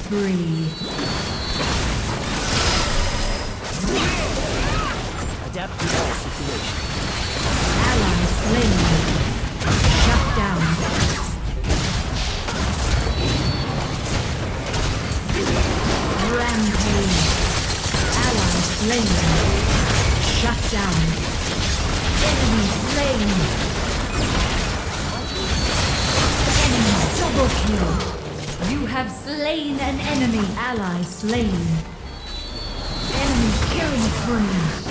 spree. Adapt to all situations. Ally slain. Shut down. Rampage. Ally slain. Shut down. Enemy slain. Enemy double kill. You have slain an enemy. Ally slain. Enemy killing spree.